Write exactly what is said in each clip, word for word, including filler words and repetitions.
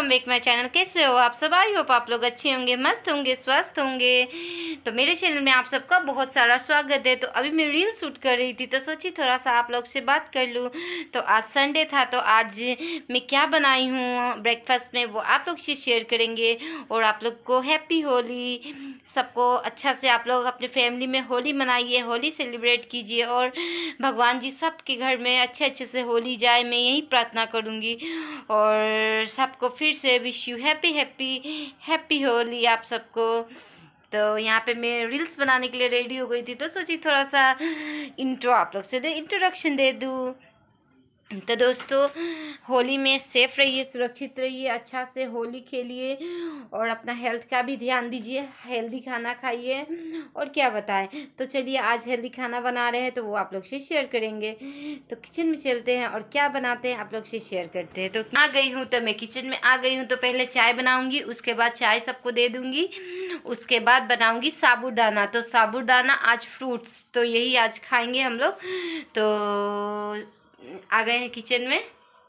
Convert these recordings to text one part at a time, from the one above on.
Welcome back my channel. कैसे हो आप सब? आई होप आप लोग अच्छे होंगे, मस्त होंगे, स्वस्थ होंगे। तो मेरे चैनल में आप सबका बहुत सारा स्वागत है। तो अभी मैं रील शूट कर रही थी तो सोची थोड़ा सा आप लोग से बात कर लूँ। तो आज संडे था तो आज मैं क्या बनाई हूँ ब्रेकफास्ट में वो आप लोग से शेयर करेंगे। और आप लोग को हैप्पी होली, सबको अच्छा से आप लोग अपने फैमिली में होली मनाइए, होली सेलिब्रेट कीजिए और भगवान जी सबके घर में अच्छे अच्छे से होली जाए, मैं यही प्रार्थना करूँगी। और सबको फिर से wish you happy happy happy Holi आप सबको। तो यहाँ पे मैं रील्स बनाने के लिए रेडी हो गई थी तो सोची थोड़ा सा इंट्रो आप लोग से दे इंट्रोडक्शन दे दूँ। तो दोस्तों, होली में सेफ रहिए, सुरक्षित रहिए, अच्छा से होली खेलिए और अपना हेल्थ का भी ध्यान दीजिए, हेल्दी खाना खाइए। और क्या बताएं, तो चलिए आज हेल्दी खाना बना रहे हैं तो वो आप लोग से शेयर करेंगे। तो किचन में चलते हैं और क्या बनाते हैं आप लोग से शेयर करते हैं। तो आ गई हूँ, तो मैं किचन में आ गई हूँ। तो पहले चाय बनाऊँगी, उसके बाद चाय सबको दे दूँगी, उसके बाद बनाऊँगी साबूदाना। तो साबूदाना आज फ्रूट्स, तो यही आज खाएँगे हम लोग। तो आ गए हैं किचन में।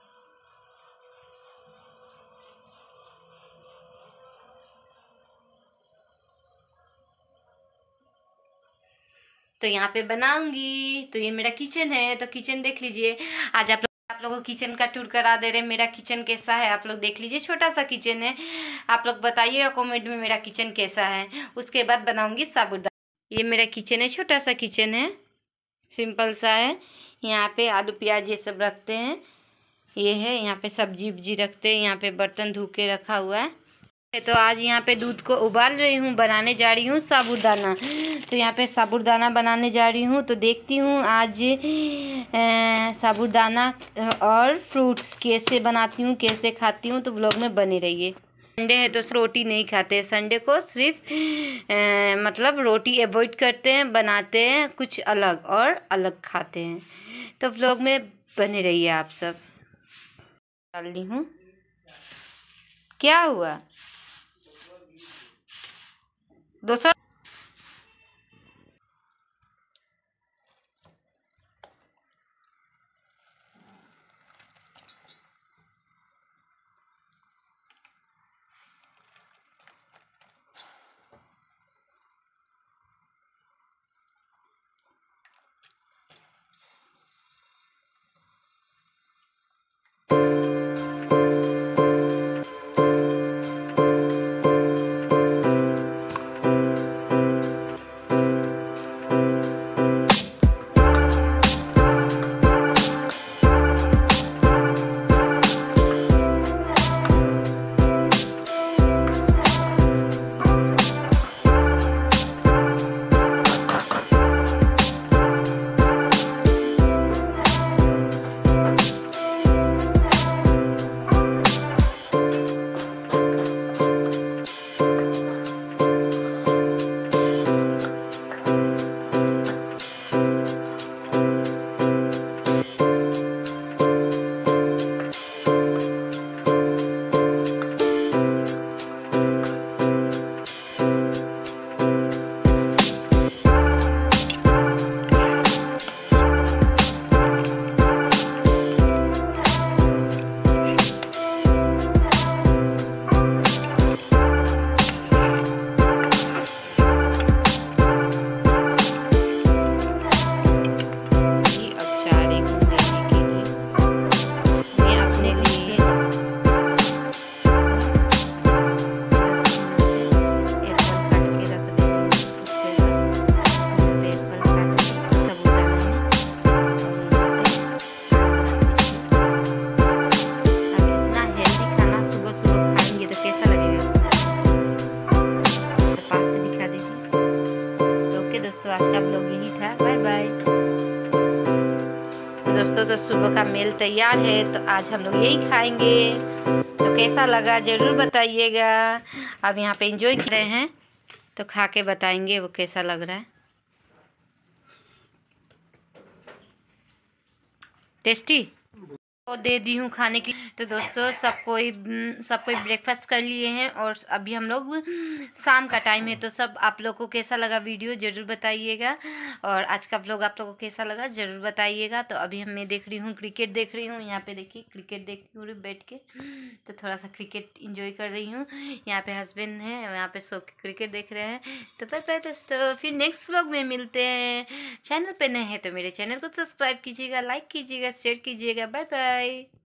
तो यहाँ पे बनाऊंगी। तो ये मेरा किचन है, तो किचन देख लीजिए। आज आप लोग आप लोगों को किचन का टूर करा दे रहे। मेरा किचन कैसा है आप लोग देख लीजिए, छोटा सा किचन है। आप लोग बताइएगा कमेंट में मेरा किचन कैसा है। उसके बाद बनाऊंगी साबूदाना। ये मेरा किचन है, छोटा सा किचन है, सिंपल सा है। यहाँ पे आलू प्याज ये सब रखते हैं, ये है। यहाँ पे सब्जी उब्जी रखते हैं, यहाँ पे बर्तन धो के रखा हुआ है। तो आज यहाँ पे दूध को उबाल रही हूँ, बनाने जा रही हूँ साबूदाना। तो यहाँ पे साबूदाना बनाने जा रही हूँ। तो देखती हूँ आज साबूदाना और फ्रूट्स कैसे बनाती हूँ, कैसे खाती हूँ। तो व्लॉग में बने रहिए। संडे है तो रोटी नहीं खाते, संडे को सिर्फ आ, मतलब रोटी अवॉइड करते हैं, बनाते हैं कुछ अलग और अलग खाते हैं। तो व्लॉग में बने रहिए आप सब। डाल ली हूँ। क्या हुआ दोस्तों? दोस्तों, तो सुबह का मेल तैयार है तो आज हम लोग यही खाएंगे। तो कैसा लगा ज़रूर बताइएगा। अब यहाँ पे एंजॉय कर रहे हैं तो खा के बताएंगे वो कैसा लग रहा है। टेस्टी। को दे दी हूँ खाने के लिए। तो दोस्तों सब कोई सब कोई ब्रेकफास्ट कर लिए हैं और अभी हम लोग शाम का टाइम है। तो सब आप लोग को कैसा लगा वीडियो ज़रूर बताइएगा, और आज का व्लॉग आप लोगों को कैसा लगा ज़रूर बताइएगा। तो अभी हम मैं देख रही हूँ क्रिकेट देख रही हूँ, यहाँ पे देखिए क्रिकेट देख रही हूँ बैठ के, तो थोड़ा सा क्रिकेट इंजॉय कर रही हूँ। यहाँ पे हस्बैंड है, यहाँ पे सो के क्रिकेट देख रहे हैं। तो बाय बाय दोस्तों, फिर नेक्स्ट व्लॉग में मिलते हैं। चैनल पे नए हैं तो मेरे चैनल को सब्सक्राइब कीजिएगा, लाइक कीजिएगा, शेयर कीजिएगा। Bye bye.